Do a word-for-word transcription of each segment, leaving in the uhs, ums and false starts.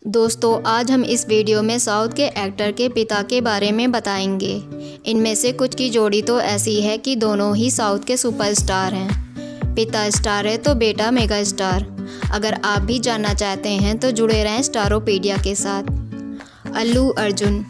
दोस्तों आज हम इस वीडियो में साउथ के एक्टर के पिता के बारे में बताएंगे। इनमें से कुछ की जोड़ी तो ऐसी है कि दोनों ही साउथ के सुपरस्टार हैं। पिता स्टार है तो बेटा मेगा स्टार। अगर आप भी जानना चाहते हैं तो जुड़े रहें स्टारोपीडिया के साथ। अल्लू अर्जुन।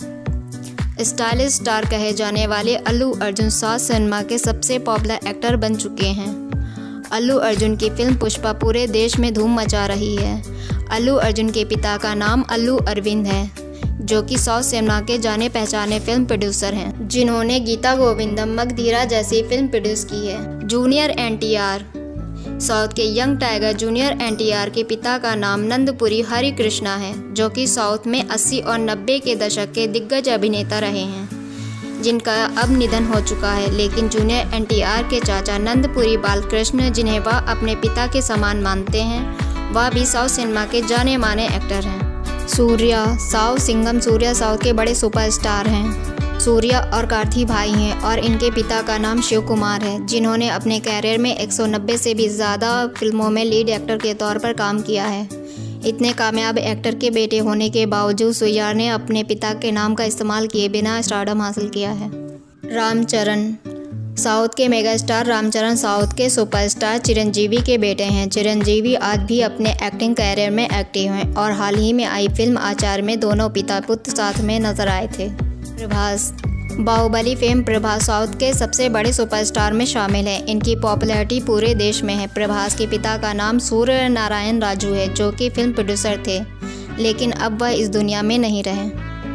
स्टाइलिश स्टार कहे जाने वाले अल्लू अर्जुन साउथ सिनेमा के सबसे पॉपुलर एक्टर बन चुके हैं। अल्लू अर्जुन की फिल्म पुष्पा पूरे देश में धूम मचा रही है। अल्लू अर्जुन के पिता का नाम अल्लू अरविंद है, जो कि साउथ सिनेमा के जाने पहचाने फिल्म प्रोड्यूसर हैं, जिन्होंने गीता गोविंदम मगधीरा जैसी फिल्म प्रोड्यूस की है। Junior N T R. South के young tiger junior N T R के पिता का नाम नंदपुरी हरि कृष्णा है, जो कि साउथ में अस्सी और नब्बे के दशक के दिग्गज अभिनेता रहे हैं, जिनका अब निधन हो चुका है। लेकिन जूनियर एन टी आर के चाचा नंदपुरी बालकृष्ण, जिन्हें वह अपने पिता के समान मानते हैं, वह भी साउथ सिनेमा के जाने माने एक्टर हैं। सूर्या। साउथ सिंघम सूर्या साउथ के बड़े सुपरस्टार हैं। सूर्या और कार्थी भाई हैं और इनके पिता का नाम शिव कुमार है, जिन्होंने अपने कैरियर में एक सौ नब्बे से भी ज़्यादा फिल्मों में लीड एक्टर के तौर पर काम किया है। इतने कामयाब एक्टर के बेटे होने के बावजूद सूर्या ने अपने पिता के नाम का इस्तेमाल किए बिना स्टारडम हासिल किया है। रामचरण। साउथ के मेगा स्टार रामचरण साउथ के सुपरस्टार चिरंजीवी के बेटे हैं। चिरंजीवी आज भी अपने एक्टिंग कैरियर में एक्टिव हैं और हाल ही में आई फिल्म आचार्य में दोनों पिता पुत्र साथ में नजर आए थे। प्रभास। बाहुबली फेम प्रभास साउथ के सबसे बड़े सुपरस्टार में शामिल है। इनकी पॉपुलैरिटी पूरे देश में है। प्रभास के पिता का नाम सूर्य नारायण राजू है, जो कि फिल्म प्रोड्यूसर थे, लेकिन अब वह इस दुनिया में नहीं रहे।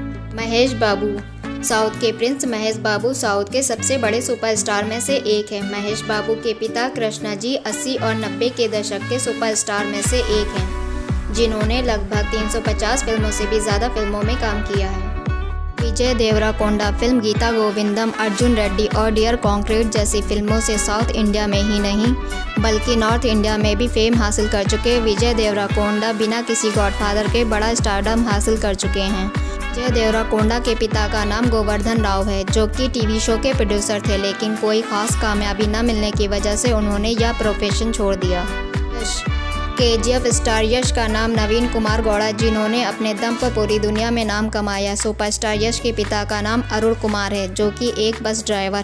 महेश बाबू। साउथ के प्रिंस महेश बाबू साउथ के सबसे बड़े सुपरस्टार में से एक है। महेश बाबू के पिता कृष्णा जी अस्सी और नब्बे के दशक के सुपरस्टार में से एक हैं, जिन्होंने लगभग तीन सौ पचास फिल्मों से भी ज़्यादा फिल्मों में काम किया है। विजय देवराकोंडा। फिल्म गीता गोविंदम, अर्जुन रेड्डी और डियर कॉन्क्रीट जैसी फिल्मों से साउथ इंडिया में ही नहीं बल्कि नॉर्थ इंडिया में भी फेम हासिल कर चुके विजय देवराकोंडा बिना किसी गॉडफादर के बड़ा स्टारडम हासिल कर चुके हैं। विजय देवराकोंडा के पिता का नाम गोवर्धन राव है, जो कि टीवी शो के प्रोड्यूसर थे, लेकिन कोई खास कामयाबी न मिलने की वजह से उन्होंने यह प्रोफेशन छोड़ दिया। यश। के जी एफ स्टार यश का नाम नवीन कुमार गौड़ा, जिन्होंने अपने दम पर पूरी दुनिया में नाम कमाया। सुपरस्टार यश के पिता का नाम अरुण कुमार है, जो कि एक बस ड्राइवर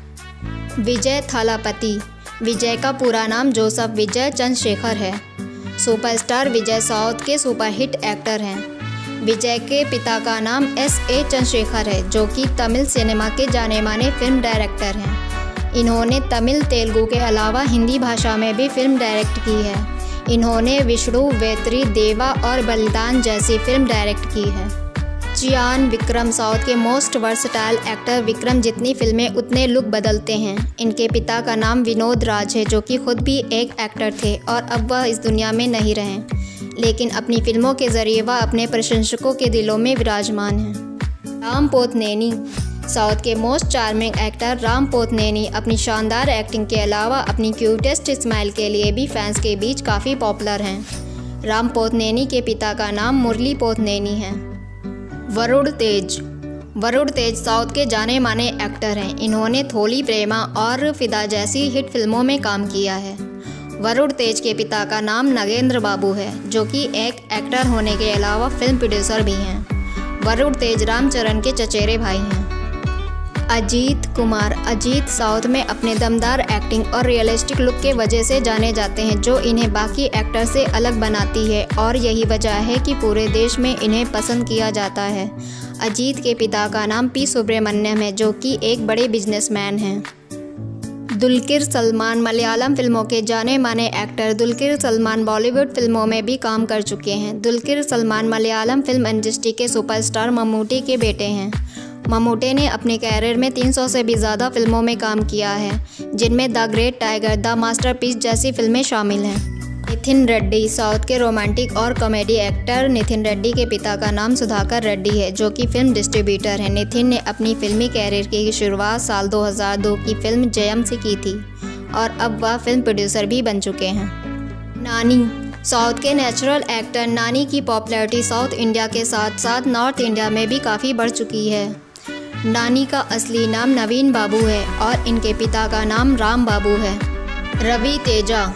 हैं। विजय थालापति। विजय का पूरा नाम जोसेफ विजय चंद्रशेखर है। सुपरस्टार विजय साउथ के सुपरहिट एक्टर हैं। विजय के पिता का नाम एस ए चंद्रशेखर है, जो कि तमिल सिनेमा के जाने माने फिल्म डायरेक्टर हैं। इन्होंने तमिल, तेलुगु के अलावा हिंदी भाषा में भी फिल्म डायरेक्ट की है। इन्होंने विष्णु, वेत्री, देवा और बलिदान जैसी फिल्म डायरेक्ट की है। चियान विक्रम। साउथ के मोस्ट वर्सटाइल एक्टर विक्रम जितनी फिल्में उतने लुक बदलते हैं। इनके पिता का नाम विनोद राज है, जो कि खुद भी एक एक्टर थे और अब वह इस दुनिया में नहीं रहे, लेकिन अपनी फिल्मों के जरिए वह अपने प्रशंसकों के दिलों में विराजमान हैं। राम पोथनेनी। साउथ के most charming actor Ram Pothineni अपनी शानदार एक्टिंग के अलावा अपनी क्यूटेस्ट स्माइल के लिए भी फैंस के बीच काफ़ी पॉपुलर हैं। राम पोथनेनी के पिता का नाम मुरली पोथनेनी है। वरुण तेज। वरुण तेज साउथ के जाने माने एक्टर हैं। इन्होंने थोली प्रेमा और फिदा जैसी हिट फिल्मों में काम किया है। वरुण तेज के पिता का नाम नगेंद्र बाबू है, जो कि एक एक्टर होने के अलावा फिल्म प्रोड्यूसर भी हैं। वरुण तेज रामचरण के चचेरे भाई हैं। अजीत कुमार। अजीत साउथ में अपने दमदार एक्टिंग और रियलिस्टिक लुक के वजह से जाने जाते हैं, जो इन्हें बाकी एक्टर से अलग बनाती है और यही वजह है कि पूरे देश में इन्हें पसंद किया जाता है। अजीत के पिता का नाम पी सुब्रमण्यम है, जो कि एक बड़े बिजनेसमैन हैं। दुलकिर सलमान। मलयालम फिल्मों के जाने माने एक्टर दुलकिर सलमान बॉलीवुड फिल्मों में भी काम कर चुके हैं। दुलकिर सलमान मलयालम फिल्म इंडस्ट्री के सुपरस्टार मम्मूटी के बेटे हैं। मम्मूटी ने अपने कैरियर में तीन सौ से भी ज़्यादा फिल्मों में काम किया है, जिनमें the great tiger, the masterpiece जैसी फिल्में शामिल हैं। नितिन रेड्डी। साउथ के रोमांटिक और कॉमेडी एक्टर नितिन रेड्डी के पिता का नाम सुधाकर रेड्डी है, जो कि फिल्म डिस्ट्रीब्यूटर हैं। नितिन ने अपनी फिल्मी कैरियर की शुरुआत साल दो हज़ार दो की फिल्म जयम से की थी और अब वह फिल्म प्रोड्यूसर भी बन चुके हैं। नानी। साउथ के नेचुरल एक्टर नानी की पॉपुलैरिटी साउथ इंडिया के साथ साथ नॉर्थ इंडिया में भी काफ़ी बढ़ चुकी है। नानी का असली नाम नवीन बाबू है और इनके पिता का नाम राम बाबू है। रवि तेजा।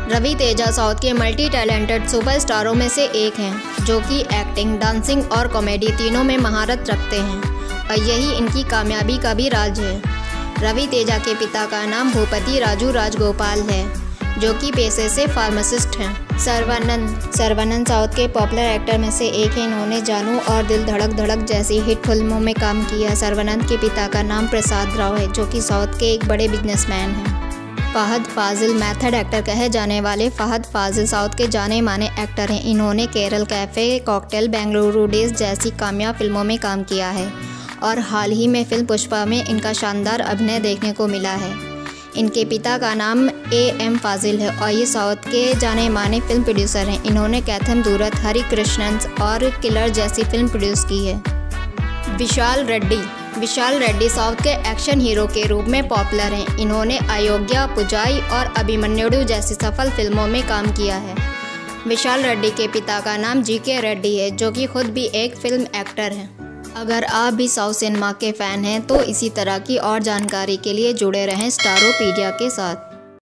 रवि तेजा साउथ के मल्टी टैलेंटेड सुपरस्टारों में से एक हैं, जो कि एक्टिंग, डांसिंग और कॉमेडी तीनों में महारत रखते हैं और यही इनकी कामयाबी का भी राज है। रवि तेजा के पिता का नाम भूपति राजू राजगोपाल है, जो कि पेशे से फार्मासिस्ट हैं। सर्वानंद सर्वानंद साउथ के पॉपुलर एक्टर में से एक हैं। इन्होंने जानू और दिल धड़क धड़क जैसी हिट फिल्मों में काम किया। सर्वानंद के पिता का नाम प्रसाद राव है, जो कि साउथ के एक बड़े बिजनेसमैन हैं। फ़हद फाजिल मेथड एक्टर कहे जाने वाले फ़हद फाजिल साउथ के जाने माने एक्टर हैं। इन्होंने Kerala cafe, cocktail, Bengaluru days जैसी कामयाब फिल्मों में काम किया है और हाल ही में फिल्म पुष्पा में इनका शानदार अभिनय देखने को मिला है। इनके पिता का नाम ए एम फाजिल है और ये साउथ के जाने माने फिल्म प्रोड्यूसर हैं। इन्होंने कैथम दूरत, हरी कृष्णन्स और किलर जैसी फिल्म प्रोड्यूस की है। विशाल रेड्डी विशाल रेड्डी साउथ के एक्शन हीरो के रूप में पॉपुलर हैं। इन्होंने अयोग्या, पुजाई और अभिमन्युडु जैसी सफल फिल्मों में काम किया है। विशाल रेड्डी के पिता का नाम जी के रेड्डी है, जो कि खुद भी एक फिल्म एक्टर हैं। अगर आप भी साउथ सिनेमा के फ़ैन हैं तो इसी तरह की और जानकारी के लिए जुड़े रहें स्टारोपीडिया के साथ।